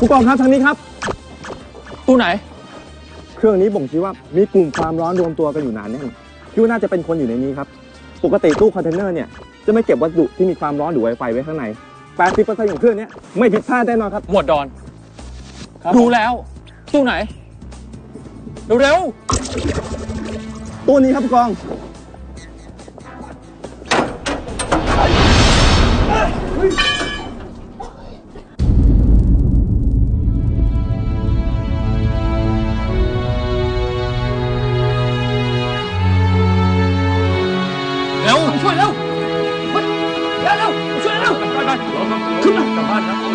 ผู้กองครับทางนี้ครับตู้ไหนเครื่องนี้บ่งชี้ว่ามีกลุ่มความร้อนรวมตัวกันอยู่นานแน่นคิดว่าน่าจะเป็นคนอยู่ในนี้ครับปกติตู้คอนเทนเนอร์เนี่ยจะไม่เก็บวัสดุที่มีความร้อนหรือไวไฟไว้ข้างใน 80% ของเครื่องนี้ไม่ผิดพลาดแน่นอนครับหมวดดอนรู้แล้วตู้ไหนเร็วตู้นี้ครับผู้กองช่วยเร็วเร็วช่วยเร็วไปขึ้นมากลับบ้านครับ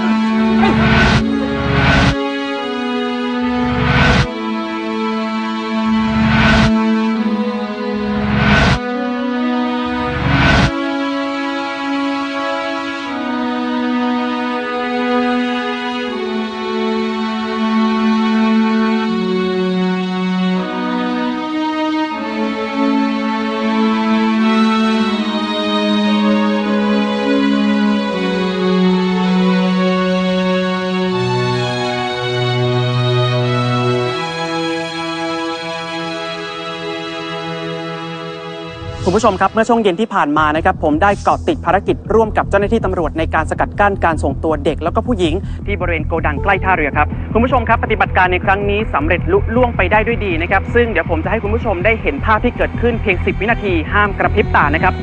คุณผู้ชมครับเมื่อช่วงเย็นที่ผ่านมานะครับผมได้เกาะติดภารกิจร่วมกับเจ้าหน้าที่ตำรวจในการสกัดกั้นการส่งตัวเด็กแล้วก็ผู้หญิงที่บริเวณโกดังใกล้ท่าเรือครับคุณผู้ชมครับปฏิบัติการในครั้งนี้สำเร็จลุล่วงไปได้ด้วยดีนะครับซึ่งเดี๋ยวผมจะให้คุณผู้ชมได้เห็นภาพที่เกิดขึ้นเพียง10 วินาทีห้ามกระพริบตานะครับ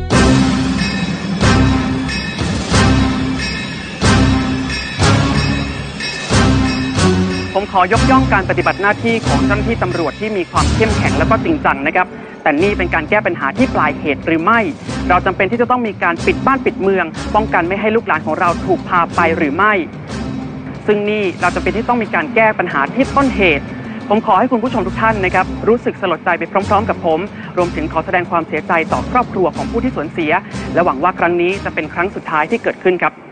ผมขอยกย่องการปฏิบัติหน้าที่ของเจ้าหน้าที่ตำรวจที่มีความเข้มแข็งและก็จริงจังนะครับแต่นี่เป็นการแก้ปัญหาที่ปลายเหตุหรือไม่เราจำเป็นที่จะต้องมีการปิดบ้านปิดเมืองป้องกันไม่ให้ลูกหลานของเราถูกพาไปหรือไม่ซึ่งนี่เราจำเป็นที่ต้องมีการแก้ปัญหาที่ต้นเหตุผมขอให้คุณผู้ชมทุกท่านนะครับรู้สึกสลดใจไปพร้อมๆกับผมรวมถึงขอแสดงความเสียใจต่อครอบครัวของผู้ที่สูญเสียและหวังว่าครั้งนี้จะเป็นครั้งสุดท้ายที่เกิดขึ้นครับ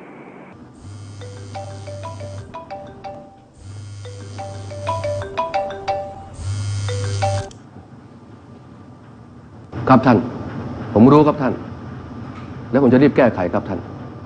ครับท่านผมรู้ครับท่านและผมจะรีบแก้ไขครับท่าน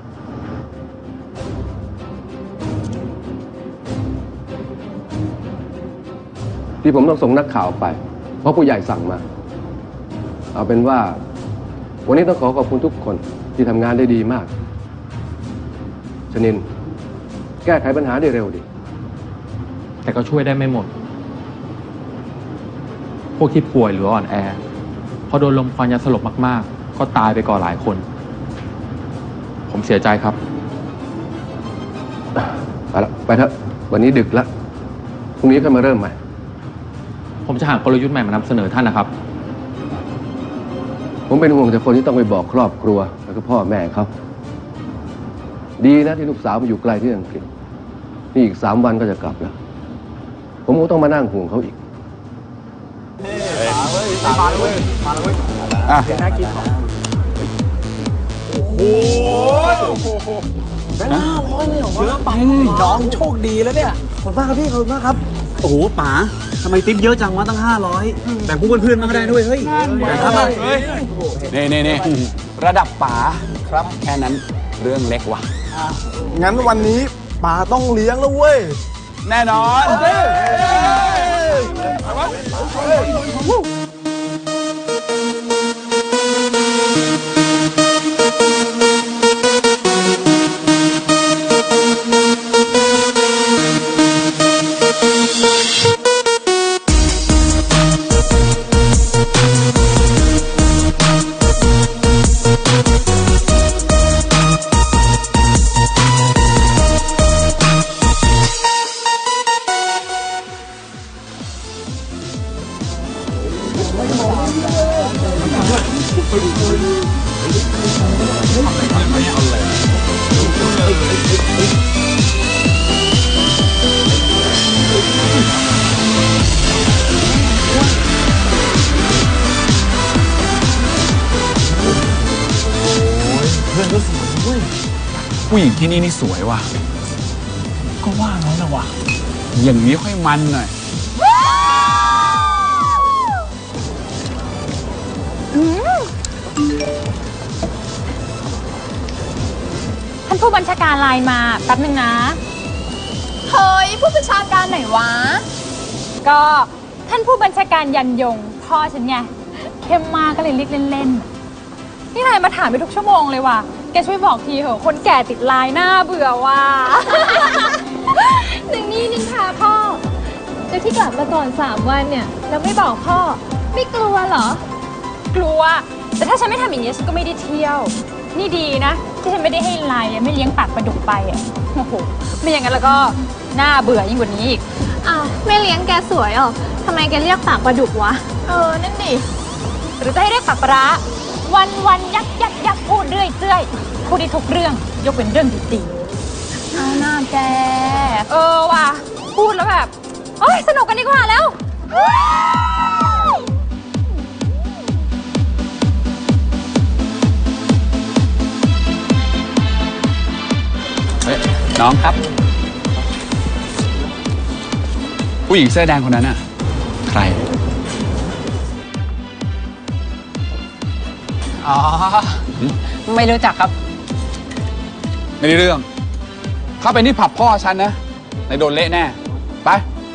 ที่ผมต้องส่งนักข่าวไปเพราะผู้ใหญ่สั่งมาเอาเป็นว่าวันนี้ต้องขอขอบคุณทุกคนที่ทำงานได้ดีมากชนินแก้ไขปัญหาได้เร็วดีแต่ก็ช่วยได้ไม่หมดพวกที่ป่วยหรืออ่อนแอพอโดนลมควันยาสลบมากๆก็ตายไปก่อนหลายคนผมเสียใจครับไปเถอะวันนี้ดึกแล้วพรุ่งนี้ค่อยมาเริ่มใหม่ผมจะหากลยุทธ์ใหม่มานำเสนอท่านนะครับผมเป็นห่วงแต่คนที่ต้องไปบอกครอบครัวแล้วก็พ่อแม่เขาดีนะที่ลูกสาวมาอยู่ไกลที่อังกฤษนี่อีก3 วันก็จะกลับแล้วผมก็ต้องมานั่งห่วงเขาอีกมาเลยมาเลยน่ากินของโอ้โหเป็น500เลยเหรอเยอะไปน้องโชคดีแล้วเนี่ยขอบคุณมากครับพี่ขอบคุณมากครับโอ้โหป๋าทำไมติ๊บเยอะจังวะตั้ง500แบ่งพวกเพื่อนๆมาก็ได้ด้วยเฮ้ยแบ่งครับนี่ระดับป๋าครับแค่นั้นเรื่องเล็กว่ะงั้นวันนี้ป๋าต้องเลี้ยงแล้วเว้ยแน่นอนผู้หญิงที่นี่สวยว่ะก็ว่างั้นแหละว่ะอย่างนี้ค่อยมันหน่อยท่านผู้บัญชาการไลน์มาแป๊บนึงนะเฮ้ยผู้บัญชาการไหนวะก็ท่านผู้บัญชาการยันยงพ่อฉันไงเข้มมากก็เลยเรียกเล่นๆนี่นายมาถามไปทุกชั่วโมงเลยว่ะแกช่วยบอกทีเหอะคนแก่ติดไลน์หน้าเบื่อว่ะหนึ่งนี่นินทาพ่อแล้วที่กลับมาก่อน3 วันเนี่ยแล้วไม่บอกพ่อไม่กลัวเหรอกลัวแต่ถ้าฉันไม่ทำอย่างนี้ฉันก็ไม่ได้เที่ยวนี่ดีนะที่ฉันไม่ได้ให้ไลน์ไม่เลี้ยงปากปลาดุกไปอ่ะโอ้โหไม่อย่างนั้นแล้วก็น่าเบื่อยิ่งกว่านี้อีกอ้าวแม่เลี้ยงแกสวยอ่ะทำไมแกเรียกปากปลาดุกวะนั่นดิหรือจะให้เรียกปากปลาวันยักพูดเรื่อยเจื่อยพูดได้ทุกเรื่องยกเป็นเรื่องดีๆเอาหน้าแกว่ะพูดแล้วแบบโอ๊ยสนุกกันดีกว่าแล้วเฮ้ยน้องครับ ผู้หญิงเสื้อแดงคนนั้นน่ะใครอ๋อ ไม่รู้จักครับไม่ได้เรื่อง ถ้าเป็นที่ผับพ่อฉันนะในโดนเละแน่ ไป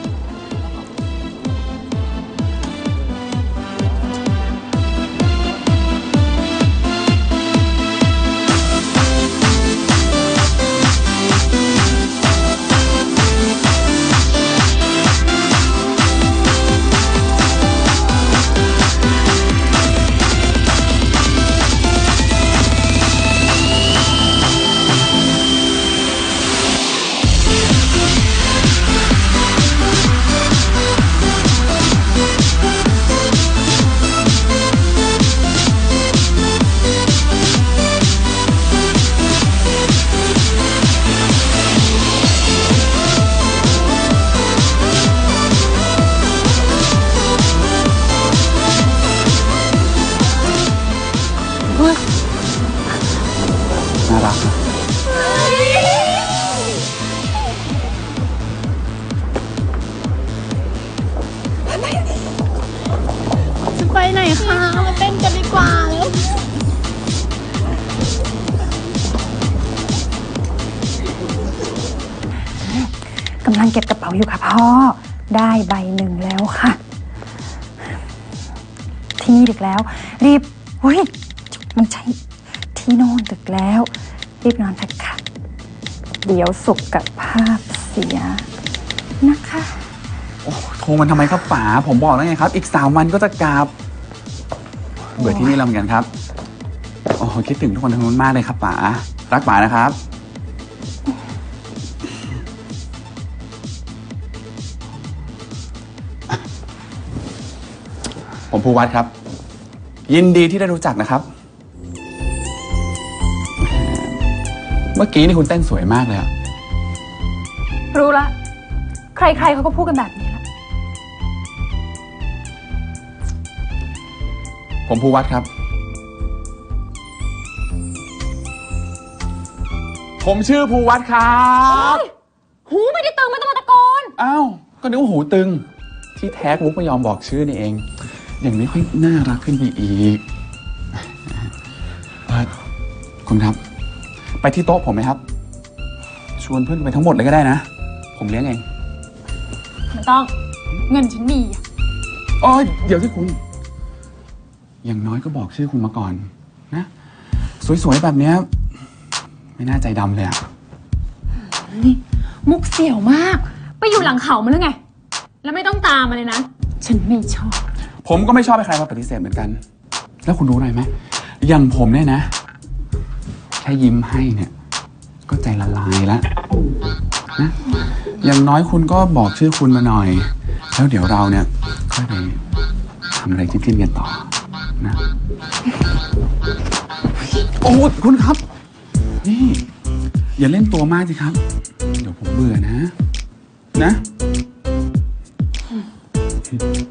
น่ารักนะจะไปไหนคะมาเต้นกันดีกว่าแล้วกำลังเก็บกระเป๋าอยู่ค่ะพ่อได้ใบหนึ่งแล้วค่ะที่นี่ดึกแล้วรีบเฮ้ยมันใช่ที่นอนดึกแล้วรีบนอนเถอะค่ะเดี๋ยวสุขภาพเสียนะคะโทรมันทำไมครับป๋าผมบอกแล้วไงครับ อีก3 วันก็จะกลับ เบื่อที่นี่แล้วเหมือนกันครับ โอ้คิดถึงทุกคนทั้งนู้นมากเลยครับป๋ารักป๋านะครับ ผมภูวัฒน์ครับ ยินดีที่ได้รู้จักนะครับ เมื่อกี้นี่คุณเต้นสวยมากเลยอะรู้ละใครๆเขาก็พูดกันแบบนี้ละผมภูวัฒน์ครับ ผมชื่อภูวัฒน์ครับหูไม่ได้ตึงไม่ต้องมาตะโกนอ้าวก็นึกว่าหูตึง ที่แท้มุกไม่ยอมบอกชื่อนี่เอง อย่างไม่ค่อยน่ารักขึ้นไปอีกคุณครับ ไปที่โต๊ะผมไหมครับ ชวนเพื่อนไปทั้งหมดเลยก็ได้นะ ผมเลี้ยงเองไม่ต้องเงินฉันมีอะโอ้ยเดี๋ยวที่คุณ อย่างน้อยก็บอกชื่อคุณมาก่อนนะ สวยๆแบบเนี้ยไม่น่าใจดำเลยอะนี่มุกเสี่ยวมากไปอยู่หลังเขามาแล้วไงแล้วไม่ต้องตามมาเลยนะฉันไม่ชอบผมก็ไม่ชอบให้ใครมาปฏิเสธเหมือนกัน แล้วคุณรู้อะไรไหมอย่างผมเนี่ยนะแค่ยิ้มให้เนี่ยก็ใจละลายแล้วนะอย่างน้อยคุณก็บอกชื่อคุณมาหน่อย แล้วเดี๋ยวเราเนี่ยค่อยไปทำอะไรจิ้มๆกันต่อนะโอ้คุณครับนี่อย่าเล่นตัวมากสิครับเดี๋ยวผมเบื่อนะ